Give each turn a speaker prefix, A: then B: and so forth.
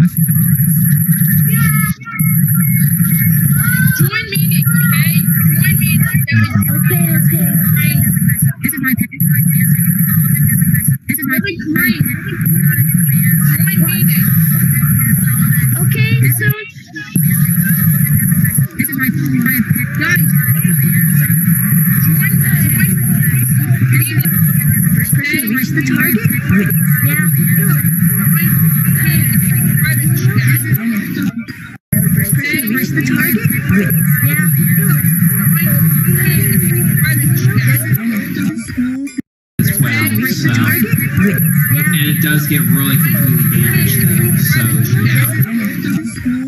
A: Join meeting, okay? Join meeting. Okay. This is my This is really great. Join meeting. Okay, so this is my guys. Join meeting. First person to reach the target? Yeah. Reach the target? Yeah.
B: As well, so, and it does get really completely damaged though, so yeah.